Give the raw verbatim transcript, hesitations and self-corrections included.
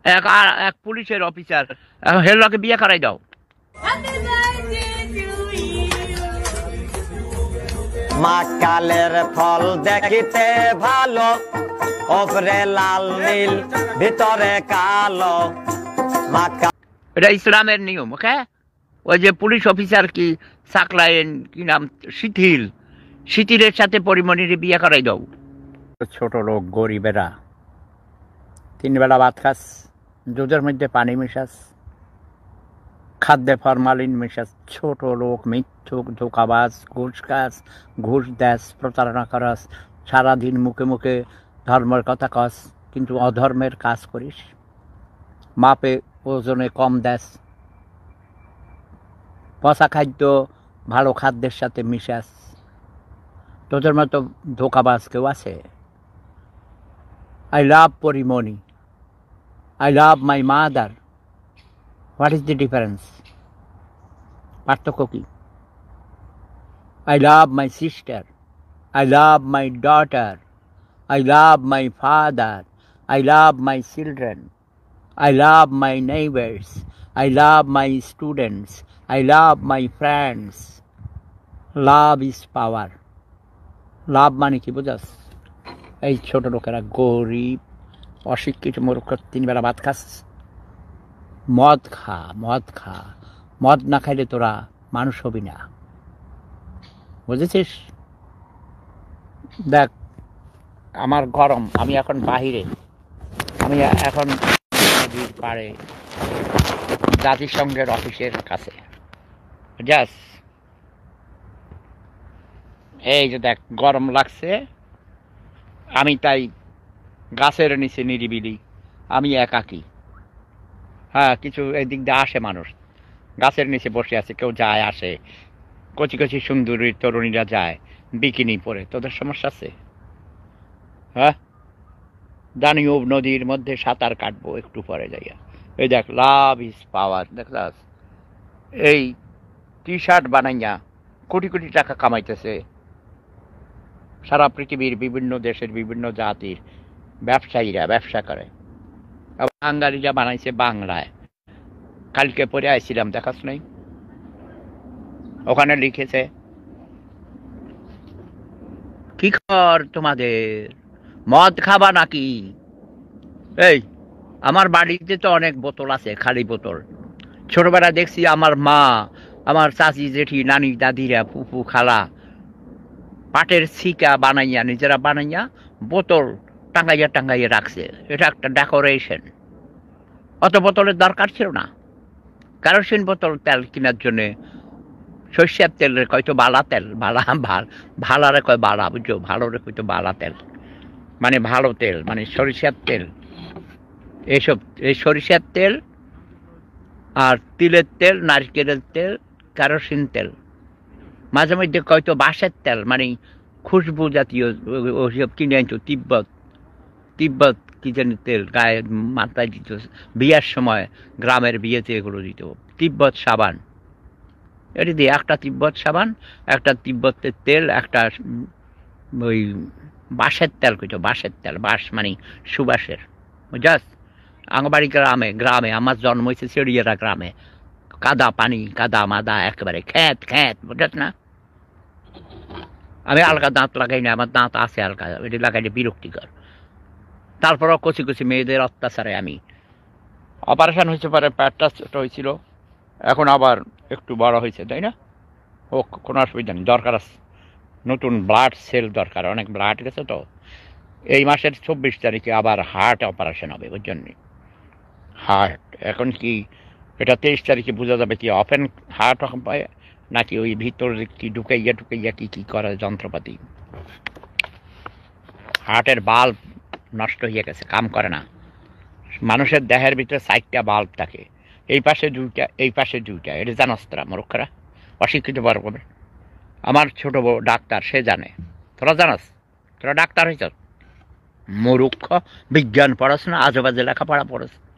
এক আর এক পুলিশের অফিসার হেলকে বিয়ে করাই দাও। মাকালের ফল দেখিতে ভালো, ওপরে লাল নীল ভিতরে কালো। এটা ইসলামের নিয়ম। ওকে, ওই যে পুলিশ অফিসার কি সাকলাইন কি নাম শিথিল, শিথিলের সাথে পরিমণির বিয়ে করাই দাও। ছোট লোক গরিবেরা তিন বেলা ভাত খাস, দুধের মধ্যে পানি মিশাস, খাদ্যে ফরমালিন মিশাস। ছোট লোক মিথ্যুক, ধোকাবাজ, ঘুষ খাস, ঘুষ দেস, প্রতারণা করাস, সারাদিন মুখে মুখে ধর্মের কথা কস কিন্তু অধর্মের কাজ করিস, মাপে ওজনে কম দেস, পচা খাদ্য ভালো খাদ্যের সাথে মিশাস। তোদের মতো ধোকাবাজ কেউ আছে? I love Porimoni. I love my mother. What is the difference? পার্থক্য কি? I love my sister. I love my daughter. I love my father. I love my children. I love my neighbors. I love my students. I love my friends. Love is power. Love মানে কি বুঝাস? এই ছোট লোকেরা গরিব অশিক্ষিত মূর্খ তিন বেলা ভাত খাস, মদ খা মদ খা মদ না খাইলে তোরা মানুষ হবি না, বুঝেছিস? দেখ আমার গরম, আমি এখন বাহিরে, আমি এখন নদীর পাড়ে জাতিসংঘের অফিসের কাছে। যাস এই যে দেখ গরম লাগছে, আমি তাই গাছের নিচে নিরিবিলি, আমি একাকী। হ্যাঁ, কিছু এদিক দিয়ে আসে মানুষ, গাছের নিচে বসে আছে, কেউ যায় আসে, কচি কচি সুন্দরী তরুণীরা যায় বিকিনি পরে। তোদের সমস্যা আছে? হ্যাঁ, দানিউব নদীর মধ্যে সাঁতার কাটবো একটু পরে যাইয়া। এই দেখ লাভ ইজ পাওয়ার, দেখলাস? এই টি শার্ট বানাইয়া কোটি কোটি টাকা কামাইতেছে সারা পৃথিবীর বিভিন্ন দেশের বিভিন্ন জাতির ব্যবসায়ীরা ব্যবসা করে। বাঙালিরা বানাইছে বাংলায়। কালকে পরে আইছিলাম, দেখাস নাই? ওখানে লিখেছে কি খবর তোমাদের, মদ খাবা নাকি? এই আমার বাড়িতে তো অনেক বোতল আছে, খালি বোতল। ছোটবেলা দেখছি আমার মা, আমার চাচি, জেঠি, নানি, দাদিরা, ফুফু, খালা পাটের ছিকা বানাইয়া নিজেরা বানাইয়া বোতল টাঙ্গাইয়া টাঙ্গাইয়া রাখছে। এটা একটা ডেকোরেশন। অত বোতলের দরকার ছিল না। কেরোসিন বোতল তেল কেনার জন্যে সর্ষের তেলের কয়তো বালা তেল, বালা ভাল ভালারে কয় বালা, বুঝছো? ভালোরে কয়তো বালা তেল মানে ভালো তেল, মানে সরিষার তেল। এইসব এই সরিষার তেল আর তিলের তেল, নারকেলের তেল, কেরোসিন তেল, মাঝে মধ্যে কয়তো বাঁশের তেল, মানে খুশবু জাতীয় ওইসব কিনে আনতো। তিব্বত তিব্বত কি জানি তেল গায়ে মাথায় দিত বিয়ের সময়, গ্রামের বিয়েতে এগুলো দিত। তিব্বত সাবান, এটি দিয়ে একটা তিব্বত সাবান, একটা তিব্বতের তেল, একটা ওই বাঁশের তেল কইতো, বাঁশের তেল, বাঁশ মানে সুবাসের। বুঝাস? আঙ্গবাড়ি গ্রামে, গ্রামে আমার জন্ম হয়েছে চেড়িয়ারা গ্রামে। কাদা পানি, কাদা মাদা, একেবারে খ্যাত খ্যাত, বুঝাস না? আমি আলগা দাঁত লাগাই না, আমার দাঁত আছে আলগা, এটি লাগাইলে বিরক্তিকর। তারপরও কচি কচি মেয়েদের অত্যাচারে আমি অপারেশন হয়েছে, পরে পেটটা ছোট হয়েছিল, এখন আবার একটু বড় হয়েছে, তাই না? হোক, কোনো অসুবিধা নেই। দরকার আছে নতুন ব্লাড সেল দরকার, অনেক ব্লাড গেছে তো। এই মাসের চব্বিশ তারিখে আবার হার্ট অপারেশন হবে, বুঝছেন? হার্ট এখন কি এটা তেইশ তারিখে বোঝা যাবে কি অপেন হার্ট পায় নাকি ওই ভিতর কি ঢুকাইয়া ঢুকাইয়া কি কি করে যন্ত্রপাতি। হার্টের বাল্ব নষ্ট হয়ে গেছে, কাম করে না। মানুষের দেহের ভিতরে চারটা বাল্ব থাকে, এই পাশে দুইটা, এই পাশে দুইটা। এটা জানাস তোরা মূর্খরা, অশিক্ষিত বড় করবে। আমার ছোট বউ ডাক্তার, সে জানে। তোরা জানাস? তোরা ডাক্তার হয়েছ? মূর্খ, বিজ্ঞান পড়াশোনা, আজেবাজে লেখাপড়া পড়াস।